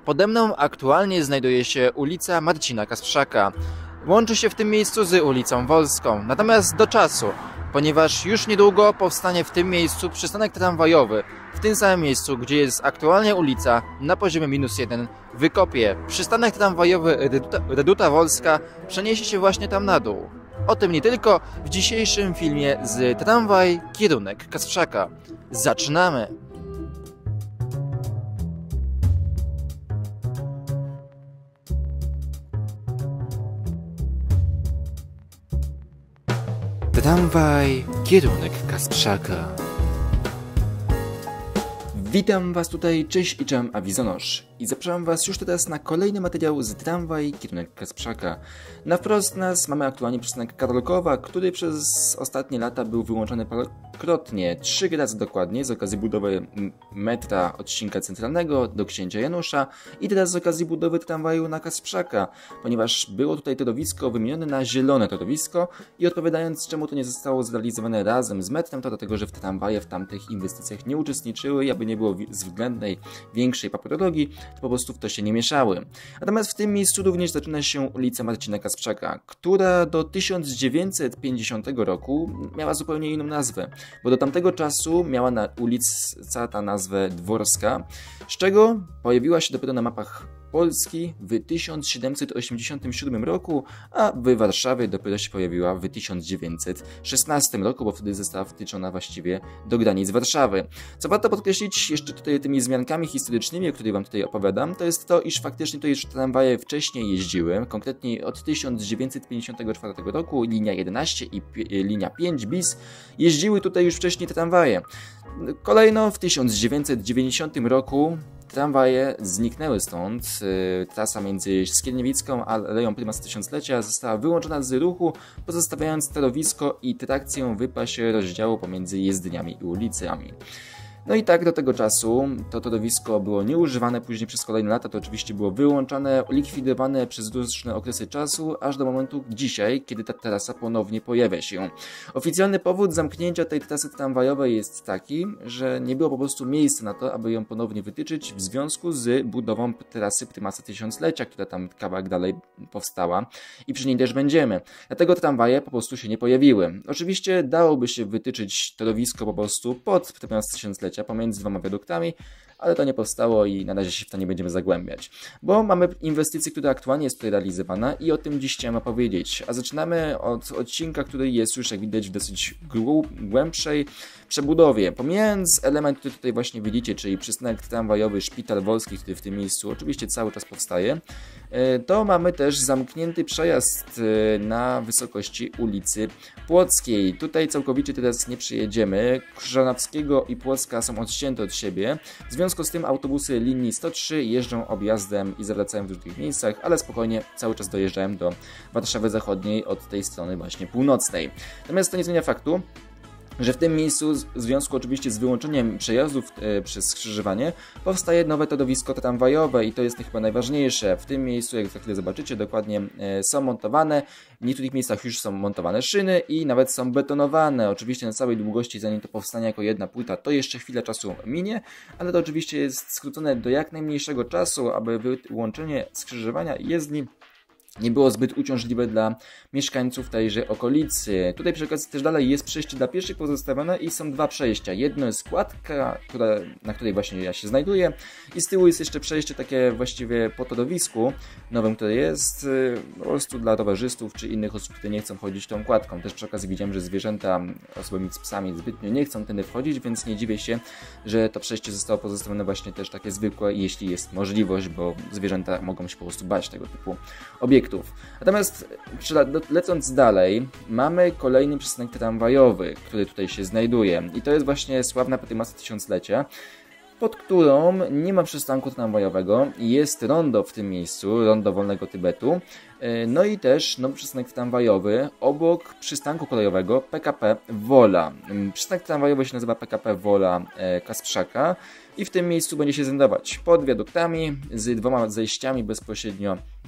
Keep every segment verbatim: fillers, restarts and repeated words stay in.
Pode mną aktualnie znajduje się ulica Marcina Kasprzaka. Łączy się w tym miejscu z ulicą Wolską. Natomiast do czasu, ponieważ już niedługo powstanie w tym miejscu przystanek tramwajowy, w tym samym miejscu, gdzie jest aktualnie ulica, na poziomie minus jeden, wykopie. Przystanek tramwajowy Reduta, Reduta Wolska przeniesie się właśnie tam na dół. O tym nie tylko w dzisiejszym filmie z Tramwaj Kierunek Kasprzaka. Zaczynamy! Tramwaj Kierunek Kasprzaka. Witam Was tutaj, cześć i cześć, Awizonosz. I zapraszam Was już teraz na kolejny materiał z Tramwaj Kierunek Kasprzaka. Na wprost nas mamy aktualnie przystanek Karolkowa, który przez ostatnie lata był wyłączony parokrotnie, trzy razy dokładnie, z okazji budowy metra odcinka centralnego do Księcia Janusza i teraz z okazji budowy tramwaju na Kasprzaka, ponieważ było tutaj torowisko wymienione na zielone torowisko i odpowiadając, czemu to nie zostało zrealizowane razem z metrem, to dlatego, że w tramwaje w tamtych inwestycjach nie uczestniczyły i aby nie było względnej większej papierologii, to po prostu w to się nie mieszały. Natomiast w tym miejscu również zaczyna się ulica Marcina Kasprzaka, która do tysiąc dziewięćset pięćdziesiątego roku miała zupełnie inną nazwę, bo do tamtego czasu miała na ulica ta nazwę Dworska, z czego pojawiła się dopiero na mapach Polski w tysiąc siedemset osiemdziesiątym siódmym roku, a w Warszawie dopiero się pojawiła w tysiąc dziewięćset szesnastym roku, bo wtedy została wtyczona właściwie do granic Warszawy. Co warto podkreślić jeszcze tutaj tymi zmiankami historycznymi, o których Wam tutaj opowiadam, to jest to, iż faktycznie to już tramwaje wcześniej jeździły, konkretnie od tysiąc dziewięćset pięćdziesiątego czwartego roku linia jedenaście i linia pięć bis jeździły tutaj już wcześniej tramwaje. Kolejno w tysiąc dziewięćset dziewięćdziesiątym roku tramwaje zniknęły stąd. Trasa między Skierniewicką a Aleją Prymas Tysiąclecia została wyłączona z ruchu, pozostawiając torowisko i trakcję w pasie rozdziału pomiędzy jezdniami i ulicami. No i tak do tego czasu to torowisko było nieużywane, później przez kolejne lata to oczywiście było wyłączane, likwidowane przez różne okresy czasu, aż do momentu dzisiaj, kiedy ta trasa ponownie pojawia się. Oficjalny powód zamknięcia tej trasy tramwajowej jest taki, że nie było po prostu miejsca na to, aby ją ponownie wytyczyć w związku z budową trasy Prymasa Tysiąclecia, która tam kawałek dalej powstała i przy niej też będziemy. Dlatego tramwaje po prostu się nie pojawiły. Oczywiście dałoby się wytyczyć torowisko po prostu pod Prymas Tysiąclecia, pomiędzy dwoma wiaduktami, ale to nie powstało i na razie się w to nie będziemy zagłębiać. Bo mamy inwestycję, która aktualnie jest tutaj realizowana i o tym dziś chciałem opowiedzieć. A zaczynamy od odcinka, który jest już, jak widać, w dosyć głębszej przebudowie. Pomijając element, który tutaj właśnie widzicie, czyli przystanek tramwajowy Szpital Wolski, który w tym miejscu oczywiście cały czas powstaje, to mamy też zamknięty przejazd na wysokości ulicy Płockiej. Tutaj całkowicie teraz nie przyjedziemy. Krzyżanowskiego i Płocka są odcięte od siebie. W związku z tym autobusy linii sto trzy jeżdżą objazdem i zawracają w różnych miejscach, ale spokojnie cały czas dojeżdżają do Warszawy Zachodniej od tej strony właśnie północnej. Natomiast to nie zmienia faktu, że w tym miejscu, w związku oczywiście z wyłączeniem przejazdów e, przez skrzyżowanie, powstaje nowe torowisko tramwajowe i to jest chyba najważniejsze. W tym miejscu, jak za chwilę zobaczycie, dokładnie e, są montowane, w niektórych miejscach już są montowane szyny i nawet są betonowane. Oczywiście na całej długości, zanim to powstanie jako jedna płyta, to jeszcze chwilę czasu minie, ale to oczywiście jest skrócone do jak najmniejszego czasu, aby wyłączenie skrzyżowania jezdni nie było zbyt uciążliwe dla mieszkańców tejże okolicy. Tutaj przy okazji też dalej jest przejście dla pieszych pozostawione i są dwa przejścia. Jedno jest składka, która, na której właśnie ja się znajduję i z tyłu jest jeszcze przejście takie właściwie po torowisku nowym, które jest po prostu dla rowerzystów czy innych osób, które nie chcą chodzić tą kładką. Też przy okazji widziałem, że zwierzęta, osoby z psami zbytnio nie chcą tędy wchodzić, więc nie dziwię się, że to przejście zostało pozostawione właśnie też takie zwykłe, jeśli jest możliwość, bo zwierzęta mogą się po prostu bać tego typu obiektów. Natomiast lecąc dalej, mamy kolejny przystanek tramwajowy, który tutaj się znajduje i to jest właśnie sławna Prymasa Tysiąclecia, pod którą nie ma przystanku tramwajowego, jest rondo w tym miejscu, rondo Wolnego Tybetu, no i też nowy przystanek tramwajowy obok przystanku kolejowego P K P Wola. Przystanek tramwajowy się nazywa P K P Wola Kasprzaka i w tym miejscu będzie się znajdować pod wiaduktami z dwoma zejściami bezpośrednio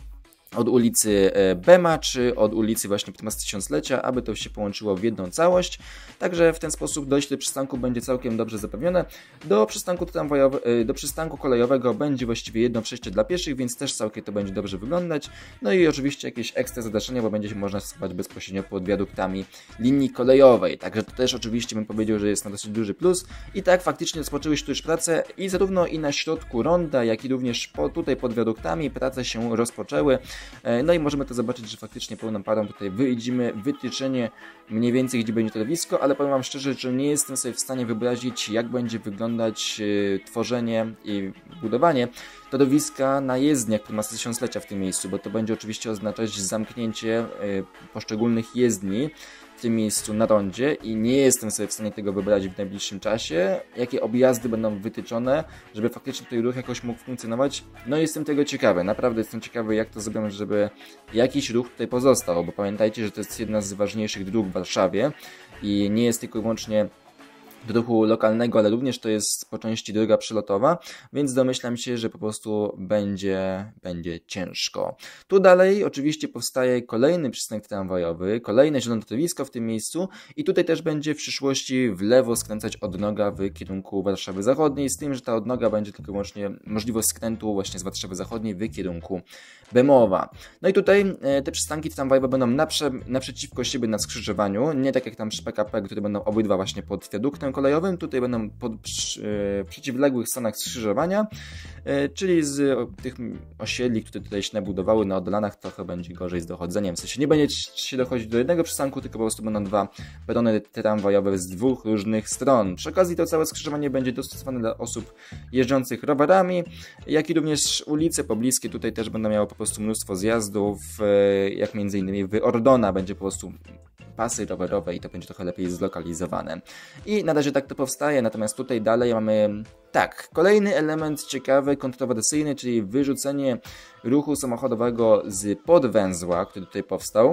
od ulicy Bema, czy od ulicy właśnie podczas tysiąclecia, aby to się połączyło w jedną całość. Także w ten sposób dojście do przystanku będzie całkiem dobrze zapewnione. Do przystanku tramwajowego, do przystanku kolejowego będzie właściwie jedno przejście dla pieszych, więc też całkiem to będzie dobrze wyglądać. No i oczywiście jakieś ekstra zadaszenia, bo będzie się można stosować bezpośrednio pod wiaduktami linii kolejowej. Także to też oczywiście bym powiedział, że jest na dosyć duży plus. I tak faktycznie rozpoczęły się tu już prace i zarówno i na środku ronda, jak i również po, tutaj pod wiaduktami prace się rozpoczęły. No i możemy to zobaczyć, że faktycznie pełną parą tutaj wyjdziemy wytyczenie mniej więcej, gdzie będzie torowisko, ale powiem wam szczerze, że nie jestem sobie w stanie wyobrazić, jak będzie wyglądać yy, tworzenie i budowanie torowiska na jezdniach podczas tysiąclecia w tym miejscu, bo to będzie oczywiście oznaczać zamknięcie yy, poszczególnych jezdni w tym miejscu na rondzie i nie jestem sobie w stanie tego wyobrazić w najbliższym czasie, jakie objazdy będą wytyczone, żeby faktycznie tutaj ruch jakoś mógł funkcjonować. No i jestem tego ciekawy, naprawdę jestem ciekawy, jak to zrobią, żeby jakiś ruch tutaj pozostał, bo pamiętajcie, że to jest jedna z ważniejszych dróg w Warszawie i nie jest tylko i wyłącznie do ruchu lokalnego, ale również to jest po części droga przelotowa, więc domyślam się, że po prostu będzie, będzie ciężko. Tu dalej oczywiście powstaje kolejny przystanek tramwajowy, kolejne zielone torowisko w tym miejscu i tutaj też będzie w przyszłości w lewo skręcać odnoga w kierunku Warszawy Zachodniej, z tym, że ta odnoga będzie tylko i wyłącznie możliwość skrętu właśnie z Warszawy Zachodniej w kierunku Bemowa. No i tutaj e, te przystanki tramwajowe będą naprze, naprzeciwko siebie na skrzyżowaniu, nie tak jak tam przy P K P, które będą obydwa właśnie pod wiaduktem kolejowym, tutaj będą pod e, przeciwległych stronach skrzyżowania, e, czyli z o, tych osiedli, które tutaj się nabudowały na odlanach, trochę będzie gorzej z dochodzeniem. W sensie nie będzie się dochodzić do jednego przystanku, tylko po prostu będą dwa perony tramwajowe z dwóch różnych stron. Przy okazji to całe skrzyżowanie będzie dostosowane dla osób jeżdżących rowerami, jak i również ulice pobliskie tutaj też będą miały po prostu mnóstwo zjazdów, jak między innymi w Ordona będzie po prostu pasy rowerowe i to będzie trochę lepiej zlokalizowane. I na razie tak to powstaje, natomiast tutaj dalej mamy tak, kolejny element ciekawy, kontrowersyjny, czyli wyrzucenie ruchu samochodowego z podwęzła, który tutaj powstał,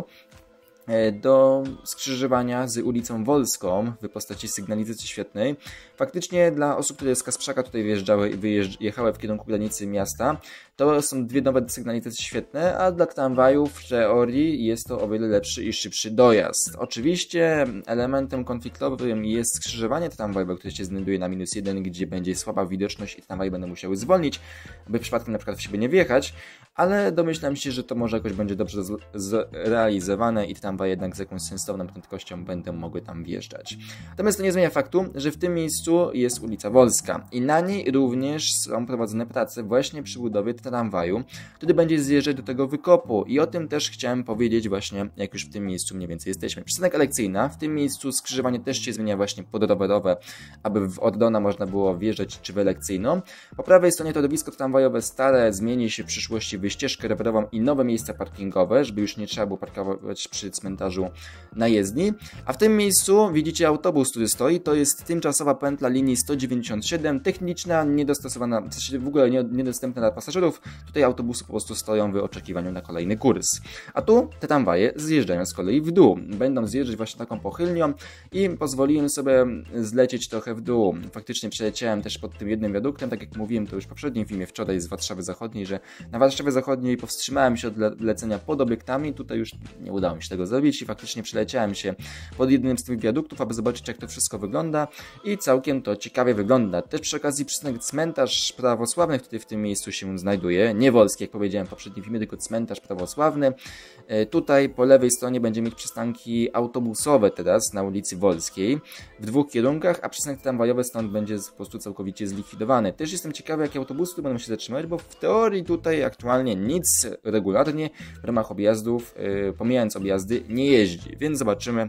do skrzyżowania z ulicą Wolską w postaci sygnalizacji świetnej. Faktycznie dla osób, które z Kasprzaka tutaj wyjeżdżały i wyjechały w kierunku granicy miasta, to są dwie nowe sygnalizacje świetne, a dla tramwajów w teorii jest to o wiele lepszy i szybszy dojazd. Oczywiście elementem konfliktowym jest skrzyżowanie tramwajowe, które się znajduje na minus jeden, gdzie będzie słaba widoczność i tramwaje będą musiały zwolnić, by przypadkiem na przykład w siebie nie wjechać, ale domyślam się, że to może jakoś będzie dobrze zrealizowane i tramwaje jednak z jakąś sensowną prędkością będą mogły tam wjeżdżać. Natomiast to nie zmienia faktu, że w tym miejscu jest ulica Wolska i na niej również są prowadzone prace właśnie przy budowie tramwaju, który będzie zjeżdżać do tego wykopu i o tym też chciałem powiedzieć właśnie, jak już w tym miejscu mniej więcej jesteśmy. Przystanek Elekcyjna, w tym miejscu skrzyżowanie też się zmienia właśnie pod rowerowe, aby w Ordona można było wjeżdżać czy w Elekcyjną. Po prawej stronie torowisko tramwajowe stare zmieni się w przyszłości w ścieżkę rowerową i nowe miejsca parkingowe, żeby już nie trzeba było parkować przy cmentarzu na jezdni. A w tym miejscu widzicie autobus, który stoi, to jest tymczasowa pętla linii sto dziewięćdziesiąt siedem, techniczna, niedostosowana, w sensie w ogóle niedostępna dla pasażerów. Tutaj autobusy po prostu stoją w oczekiwaniu na kolejny kurs. A tu te tramwaje zjeżdżają z kolei w dół. Będą zjeżdżać właśnie taką pochylnią i pozwoliłem sobie zlecieć trochę w dół. Faktycznie przeleciałem też pod tym jednym wiaduktem, tak jak mówiłem to już w poprzednim filmie wczoraj z Warszawy Zachodniej, że na Warszawie Zachodniej powstrzymałem się od le lecenia pod obiektami, tutaj już nie udało mi się tego zrobić i faktycznie przeleciałem się pod jednym z tych wiaduktów, aby zobaczyć, jak to wszystko wygląda i całkiem to ciekawie wygląda. Też przy okazji przystanek cmentarz prawosławny, który w tym miejscu się znajduje, nie Wolski, jak powiedziałem w poprzednim filmie, tylko cmentarz prawosławny. Tutaj po lewej stronie będziemy mieć przystanki autobusowe teraz na ulicy Wolskiej w dwóch kierunkach, a przystanek tramwajowy stąd będzie po prostu całkowicie zlikwidowany. Też jestem ciekawy, jakie autobusy tu będą się zatrzymać, bo w teorii tutaj aktualnie nic regularnie w ramach objazdów, yy, pomijając objazdy, nie jeździ, więc zobaczymy,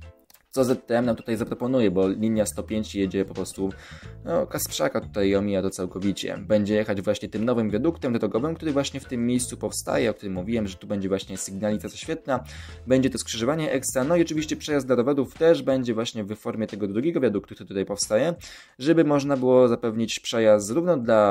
co Z T M nam tutaj zaproponuje, bo linia sto pięć jedzie po prostu, no Kasprzaka tutaj omija to całkowicie. Będzie jechać właśnie tym nowym wiaduktem drogowym, który właśnie w tym miejscu powstaje, o którym mówiłem, że tu będzie właśnie sygnalizacja świetna, będzie to skrzyżowanie ekstra, no i oczywiście przejazd dla rowerów też będzie właśnie w formie tego drugiego wiaduktu, który tutaj powstaje, żeby można było zapewnić przejazd zarówno dla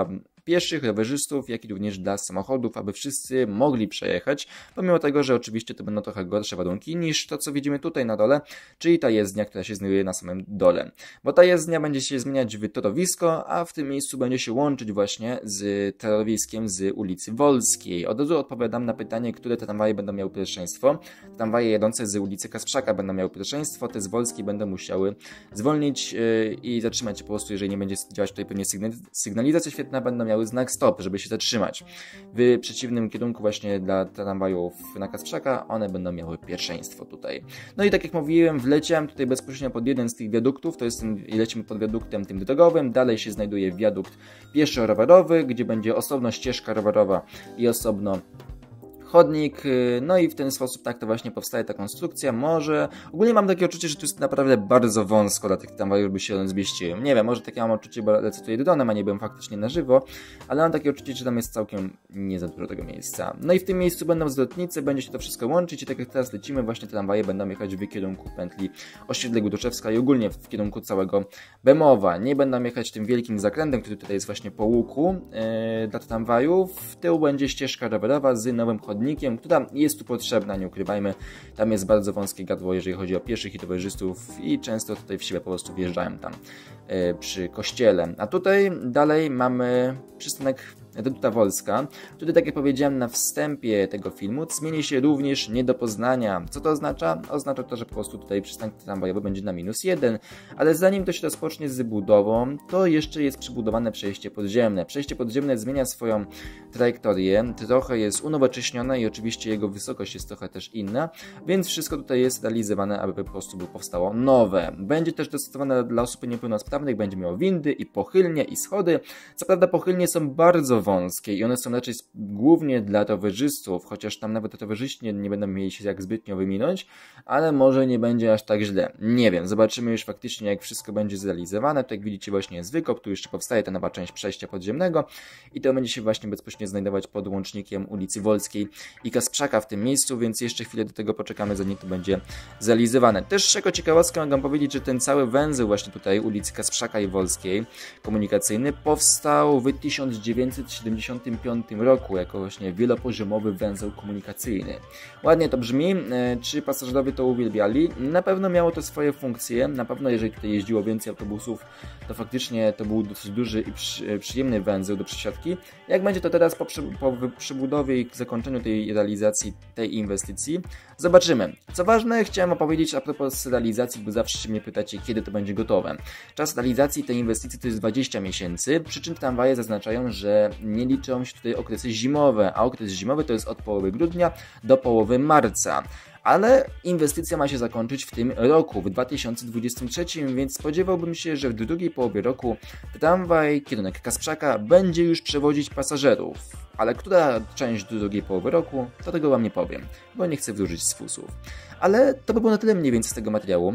pieszych, rowerzystów, jak i również dla samochodów, aby wszyscy mogli przejechać, pomimo tego, że oczywiście to będą trochę gorsze warunki niż to, co widzimy tutaj na dole, czyli ta jezdnia, która się znajduje na samym dole. Bo ta jezdnia będzie się zmieniać w torowisko, a w tym miejscu będzie się łączyć właśnie z torowiskiem z ulicy Wolskiej. Od razu odpowiadam na pytanie, które te tramwaje będą miały pierwszeństwo. Tramwaje jadące z ulicy Kasprzaka będą miały pierwszeństwo, te z Wolskiej będą musiały zwolnić yy, i zatrzymać się po prostu, jeżeli nie będzie działać tutaj pewnie sygnalizacja świetna, będą miały znak stop, żeby się zatrzymać. W przeciwnym kierunku właśnie dla tramwajów na Kasprzaka one będą miały pierwszeństwo tutaj. No i tak jak mówiłem, wleciałem tutaj bezpośrednio pod jeden z tych wiaduktów, to jest ten, lecimy pod wiaduktem tym drogowym, dalej się znajduje wiadukt pieszo-rowerowy, gdzie będzie osobno ścieżka rowerowa i osobno chodnik, no i w ten sposób tak to właśnie powstaje ta konstrukcja. Może, ogólnie mam takie odczucie, że tu jest naprawdę bardzo wąsko dla tych tramwajów, by się one zmieściły. Nie wiem, może takie mam odczucie, bo lecę tutaj dronem, a nie byłem faktycznie na żywo, ale mam takie odczucie, że tam jest całkiem nie za dużo tego miejsca. No i w tym miejscu będą zwrotnice, będzie się to wszystko łączyć i tak jak teraz lecimy, właśnie tramwaje będą jechać w kierunku pętli Osiedle-Guduszewska i ogólnie w kierunku całego Bemowa. Nie będą jechać tym wielkim zakrętem, który tutaj jest właśnie po łuku yy, dla tramwajów. W tył będzie ścieżka rowerowa z nowym chodnikiem, która jest tu potrzebna, nie ukrywajmy. Tam jest bardzo wąskie gadło, jeżeli chodzi o pieszych i towarzystów i często tutaj w siłę po prostu wjeżdżają tam yy, przy kościele. A tutaj dalej mamy przystanek Reduta Wolska, który, tak jak powiedziałem na wstępie tego filmu, zmieni się również nie do poznania. Co to oznacza? Oznacza to, że po prostu tutaj przystanek tramwajowy będzie na minus jeden, ale zanim to się rozpocznie z budową, to jeszcze jest przybudowane przejście podziemne. Przejście podziemne zmienia swoją trajektorię, trochę jest unowocześnione i oczywiście jego wysokość jest trochę też inna, więc wszystko tutaj jest realizowane, aby po prostu powstało nowe. Będzie też dostosowane dla osób niepełnosprawnych, będzie miało windy i pochylnie i schody. Co prawda pochylnie są bardzo wąskie i one są raczej głównie dla rowerzystów, chociaż tam nawet rowerzyści nie, nie będą mieli się jak zbytnio wyminąć, ale może nie będzie aż tak źle. Nie wiem, zobaczymy już faktycznie, jak wszystko będzie zrealizowane. Tu jak widzicie właśnie jest wykop, tu jeszcze powstaje ta nowa część przejścia podziemnego i to będzie się właśnie bezpośrednio znajdować pod łącznikiem ulicy Wolskiej i Kasprzaka w tym miejscu, więc jeszcze chwilę do tego poczekamy, zanim to będzie zrealizowane. Też jako ciekawostkę mogę powiedzieć, że ten cały węzeł właśnie tutaj ulicy Kasprzaka i Wolskiej komunikacyjny powstał w tysiąc dziewięćset siedemdziesiątym piątym roku jako właśnie wielopoziomowy węzeł komunikacyjny. Ładnie to brzmi. Czy pasażerowie to uwielbiali? Na pewno miało to swoje funkcje. Na pewno jeżeli tutaj jeździło więcej autobusów, to faktycznie to był dosyć duży i przy, przyjemny węzeł do przesiadki. Jak będzie to teraz po, po przebudowie i zakończeniu tej realizacji tej inwestycji? Zobaczymy. Co ważne, chciałem opowiedzieć a propos realizacji, bo zawsze się mnie pytacie, kiedy to będzie gotowe. Czas realizacji tej inwestycji to jest dwadzieścia miesięcy, przy czym tramwaje zaznaczają, że nie liczą się tutaj okresy zimowe, a okres zimowy to jest od połowy grudnia do połowy marca. Ale inwestycja ma się zakończyć w tym roku, w dwa tysiące dwudziestym trzecim, więc spodziewałbym się, że w drugiej połowie roku tramwaj kierunek Kasprzaka będzie już przewozić pasażerów. Ale która część drugiej połowy roku, to tego wam nie powiem, bo nie chcę wróżyć z fusów. Ale to by było na tyle mniej więcej z tego materiału.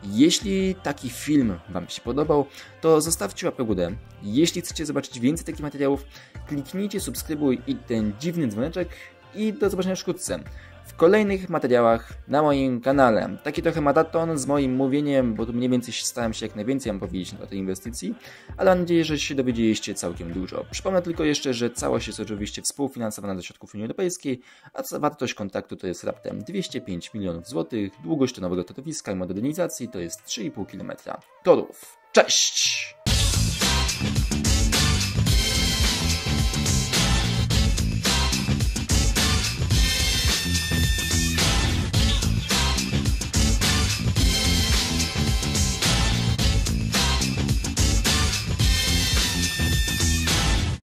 Jeśli taki film wam się podobał, to zostawcie łapkę w górę. Jeśli chcecie zobaczyć więcej takich materiałów, kliknijcie subskrybuj i ten dziwny dzwoneczek i do zobaczenia wkrótce w kolejnych materiałach na moim kanale. Taki trochę maraton z moim mówieniem, bo tu mniej więcej starałem się jak najwięcej wam powiedzieć o tej inwestycji, ale mam nadzieję, że się dowiedzieliście całkiem dużo. Przypomnę tylko jeszcze, że całość jest oczywiście współfinansowana ze środków Unii Europejskiej, a wartość kontraktu to jest raptem dwieście pięć milionów złotych, długość to nowego torowiska i modernizacji to jest trzy i pół kilometra torów. Cześć!